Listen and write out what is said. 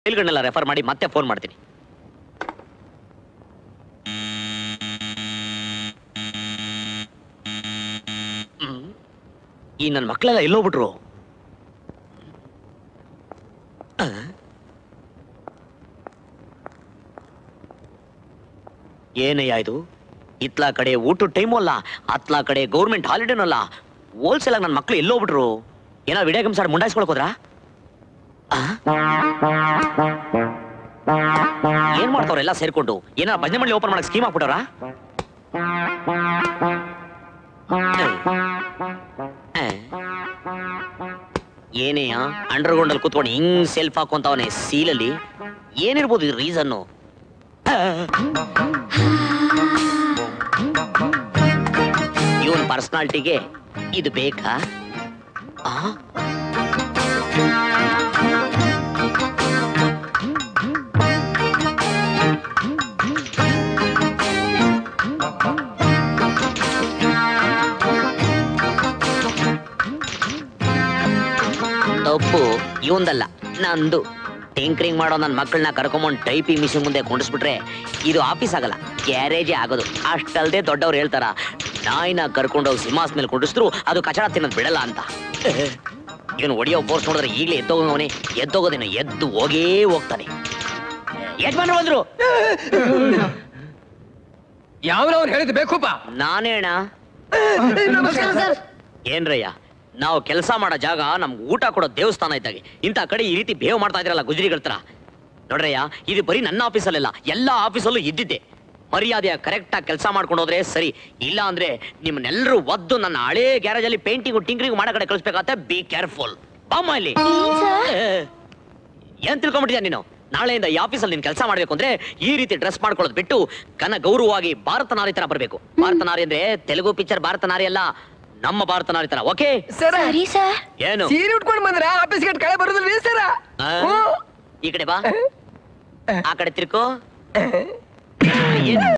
ಫೈಲ್ಗಳನ್ನೆಲ್ಲ refer ಮಾಡಿ ಮತ್ತೆ phone ಮಾಡ್ತೀನಿ. ಈ ನನ್ನ ಮಕ್ಕಳೆಲ್ಲ ಎಲ್ಲೋಗ್ಬಿಟ್ರು? ಏನಯ್ಯ ಇದು? ಇತ್ಲಾ ಕಡೆ ಊಟದ ಟೈಮು ಅಲ್ಲ, ಅತ್ಲಾ ಕಡೆ ಗೌರ್ಮೆಂಟ್ ಹಾಲಿಡೇನೂ ಅಲ್ಲ. ಹೋಲ್ಸೇಲ್ ಆಗಿ ನನ್ನ ಮಕ್ಳು ಎಲ್ಲೋಗ್ಬಿಟ್ರು? ಏನೋ ವಿಡಿಯೋ ಗೇಮ್ಸ್ ಆಡಿ ಮುಂಡಾಯಿಸ್ಕೊಳಕ್ ಹೋದ್ರಾ? ಏನ್ ಮಾಡ್ತಾವ್ರೆಲ್ಲ ಸೇರ್ಕೊಂಡು? ಏನಾರ ಭಜನೆ ಮಂಡಳಿ ಓಪನ್ ಮಾಡಕ್ ಸ್ಕೀಮ್ ಹಾಕ್ಬಿಟ್ಟವ್ರ? ಏನೇಯ ಅಂಡರ್ಗ್ರೌಂಡ್ ಅಲ್ಲಿ ಕೂತ್ಕೊಂಡು ಹಿಂಗ್ ಸೆಲ್ಫ್ ಹಾಕೊಂತವನೆ ಸೀಲಲ್ಲಿ. ಏನಿರ್ಬೋದು ಇದು ರೀಸನ್ನು? ಇವನ್ ಪರ್ಸನಾಲಿಟಿಗೆ ಇದು ಬೇಕಾ? ತಪ್ಪು ಇವಂದಲ್ಲ, ನಂದು. ಟಿಂಕರಿಂಗ್ ಮಾಡೋ ನನ್ನ ಮಕ್ಕಳನ್ನ ಕರ್ಕೊಂಬಂದು ಟೈಪಿಂಗ್ ಮಿಷಿನ್ ಮುಂದೆ ಕೊಂಡಿಸ್ಬಿಟ್ರೆ ಇದು ಆಫೀಸ್ ಆಗಲ್ಲ, ಗ್ಯಾರೇಜೇ ಆಗೋದು. ಅಷ್ಟಲ್ದೆ ದೊಡ್ಡವ್ರು ಹೇಳ್ತಾರ, ನಾಯಿನ ಕರ್ಕೊಂಡೋಗಿ ಸಿಂಹಾಸ್ ಮೇಲೆ ಕೊಂಡಿಸಿದ್ರು ಅದು ಕಚಡ ತಿನ್ನೋದು ಬಿಡಲ್ಲ ಅಂತ. ಇವನು ಒಡಿಯೋ ಫೋರ್ಸ್ ನೋಡಿದ್ರೆ ಈಗಲೇ ಎದ್ದೋಗವನೇ, ಎದ್ದೋಗೋದೇನು ಎದ್ದು ಹೋಗೇ ಹೋಗ್ತಾನೆ. ಯಜಮಾನ್ರು ಬಂದ್ರು. ಯಾವ್ರವ್ರು ಹೇಳಿದ್ ಬೇಕುಪ್ಪ? ನಾನೇಣ. ಏನ್ರಯ್ಯ, ನಾವು ಕೆಲಸ ಮಾಡೋ ಜಾಗ ನಮ್ಗೆ ಊಟ ಕೊಡೋ ದೇವಸ್ಥಾನ ಇದ್ದಾಗೆ ಇಂಥ ಕಡೆ ಈ ರೀತಿ ಬೇವ್ ಮಾಡ್ತಾ ಇದ್ರಲ್ಲ ಗುಜರಿಗಳ ತರ. ನೋಡ್ರಯ್ಯ, ಇದು ಬರೀ ನನ್ನ ಆಫೀಸಲ್ಲೆಲ್ಲ, ಎಲ್ಲ ಆಫೀಸಲ್ಲೂ ಇದ್ದಿದ್ದೆ. ಮರ್ಯಾದೆಯ ಕರೆಕ್ಟಾಗಿ ಕೆಲಸ ಮಾಡ್ಕೊಂಡು ಹೋದ್ರೆ ಸರಿ, ಇಲ್ಲ ಅಂದ್ರೆ ನಿಮ್ಮನ್ನೆಲ್ಲರೂ ಒದ್ದು ನನ್ನ ಹಳೇ ಗ್ಯಾರೇಜ್ ಅಲ್ಲಿ ಪೇಂಟಿಂಗ್ ಟಿಂಕರಿಂಗ್ ಮಾಡೋ ಕಡೆ ಕಳಿಸ್ಬೇಕಾಗತ್ತೆ. Be careful. ಬಾಮ್ಮ ಇಲ್ಲಿ. ಏನ್ ತಿಳ್ಕೊಂಡ್ಬಿಟ್ಟಿದ್ಯಾ ನೀನು? ನಾಳೆಯಿಂದ ಈ ಆಫೀಸಲ್ಲಿ ನೀನು ಕೆಲಸ ಮಾಡ್ಬೇಕು ಅಂದ್ರೆ ಈ ರೀತಿ ಡ್ರೆಸ್ ಮಾಡ್ಕೊಳ್ಳೋದು ಬಿಟ್ಟು ಗೌರವವಾಗಿ ಭಾರತ ನಾರಿ ತರ ಬರಬೇಕು. ಭಾರತ ನಾರಿ ಅಂದ್ರೆ ತೆಲುಗು ಪಿಕ್ಚರ್ ಭಾರತ ನಾರಿ ಅಲ್ಲ, ನಮ್ಮ ಭಾರತ ನಾರಿ ತರ. ಓಕೆ ಸರಿ ಸರ್. ಏನು ಸೀರೆ ಉಟ್ಕೊಂಡು ಬಂದ್ರೆ ಆಫೀಸ್ ಗಂಟೆ ಕಳೆ ಬರೋದಿಲ್ವೇ ಸರ? ಈ ಕಡೆ ಬಾ, ಆ ಕಡೆ ತಿರ್ಕೋ.